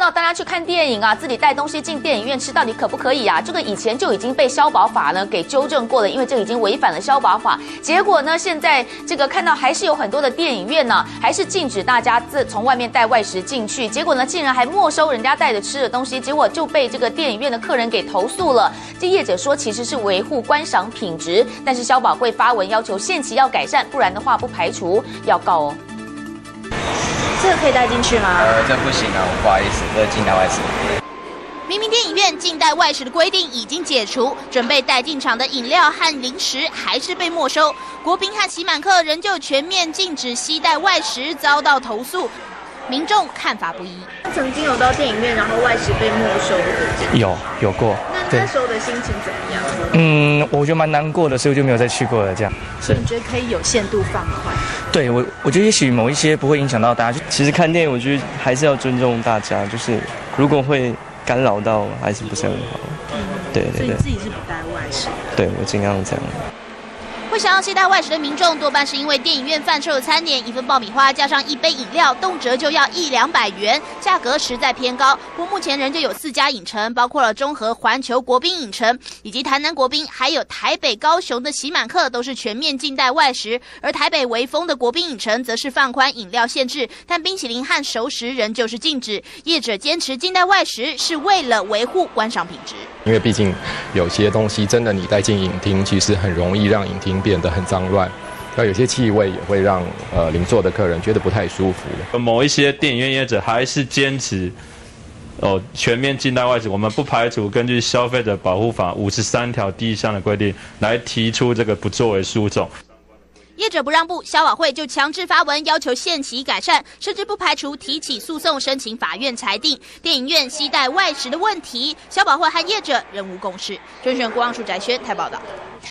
到大家去看电影啊，自己带东西进电影院吃，到底可不可以啊？这个以前就已经被消保法呢给纠正过了，因为这已经违反了消保法。结果呢，现在这个看到还是有很多的电影院呢，还是禁止大家从外面带外食进去。结果呢，竟然还没收人家带着吃的东西，结果就被这个电影院的客人给投诉了。这业者说其实是维护观赏品质，但是消保会发文要求限期要改善，不然的话不排除要告哦。这个可以带进去吗？ 这不行啊，不好意思，这禁带外食。 明明电影院禁带外食的规定已经解除，准备带进场的饮料和零食还是被没收。国宾和喜满客仍旧全面禁止携带外食，遭到投诉，民众看法不一。 曾经有到电影院，然后外食被没收的， 有过。 那时候的心情怎么样？ 我觉得蛮难过的，所以我就没有再去过了。这样， 所以你觉得可以有限度放宽？ 对我觉得也许某一些不会影响到大家。其实看电影，我觉得还是要尊重大家，就是如果会干扰到，还是不是很好。对。 所以你自己是不带外食？ 对，我尽量这样。 会想要携带外食的民众，多半是因为电影院贩售的餐点，一份爆米花加上一杯饮料，动辄就要100-200元，价格实在偏高。不过目前仍旧有4家影城，包括了中和环球国宾影城，以及台南国宾，还有台北、高雄的喜满客，都是全面禁带外食。而台北微风的国宾影城，则是放宽饮料限制，但冰淇淋和熟食仍旧是禁止。业者坚持禁带外食，是为了维护观赏品质。 因为毕竟有些东西真的你带进影厅，其实很容易让影厅变得很脏乱，那有些气味也会让邻座的客人觉得不太舒服。 某一些电影院业者还是坚持全面禁带外食，我们不排除根据消费者保护法53条第1项的规定来提出这个不作为诉讼。 业者不让步，消保会就强制发文要求限期改善，甚至不排除提起诉讼申请法院裁定。电影院携带外食的问题，消保会和业者仍无共识。甄选国王署翟轩台报道。